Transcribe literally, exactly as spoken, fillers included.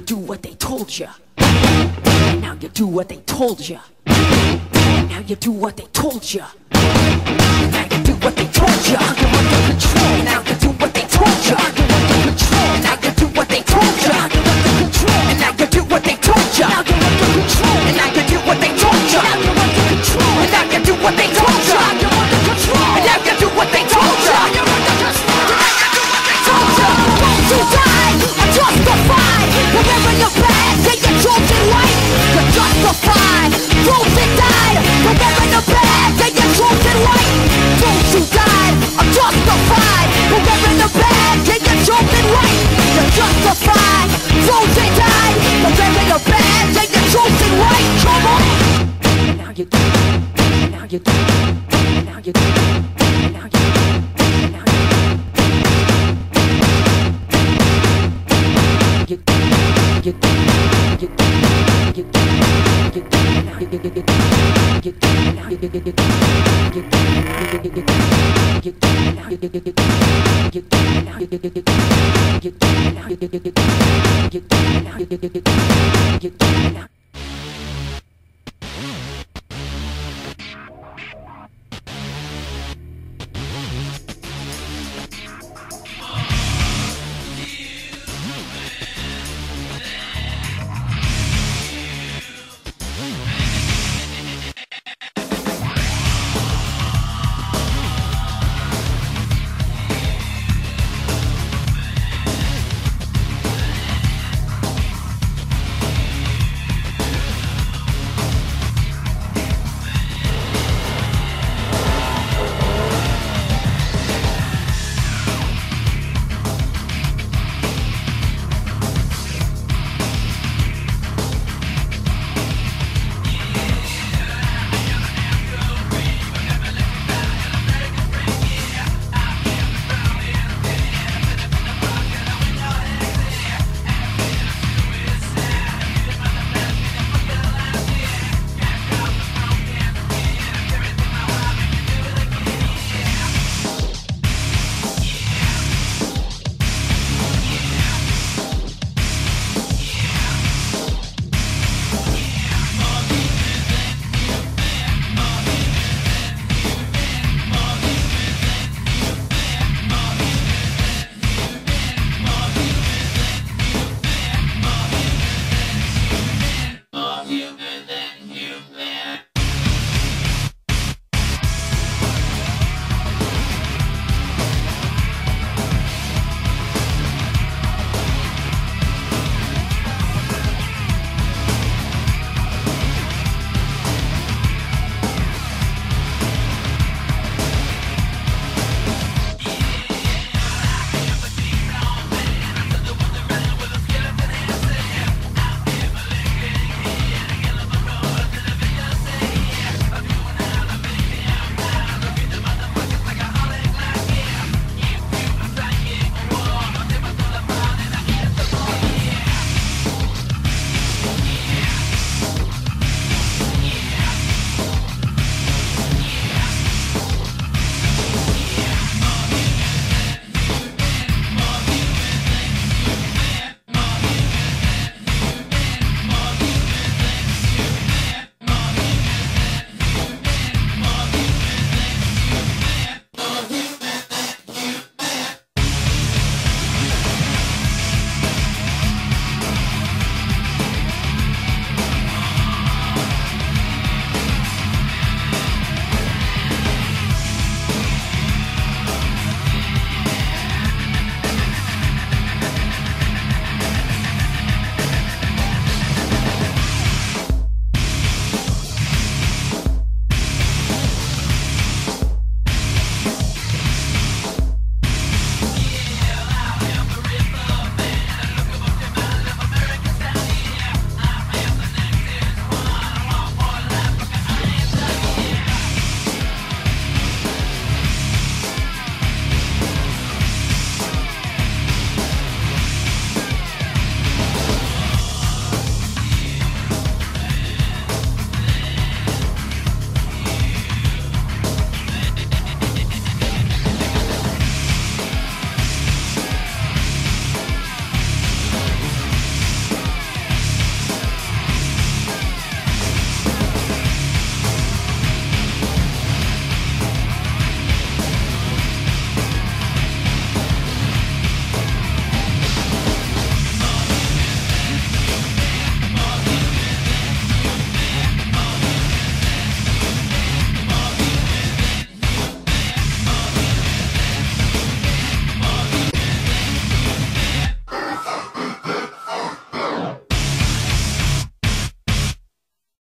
do what they told you. Now you do what they told you. Now you do what they told you. Now you do what they told you. You're under control. Now you do what they told you. You're under control. Now you do what they told you. You're under control. And now you do what they told you. Now you're under control. And now you do what they told you. Now you're under control. And now you do what they told you. You're under control. And now you do what they told you. You're under control. And now you do what they told you. Won't you die? I'm justified. Wherever you're bad, then you're chosen right. You're justified. Those that died. Wherever you're bad, then you're chosen right. Those who died are justified. Wherever you're bad, then you're chosen right. You're justified. Those that died. Wherever you're bad, then you're chosen right. Come on. Now you do. Now you do. Now you do. Now you do. You, you, you, you, you, you, you, you,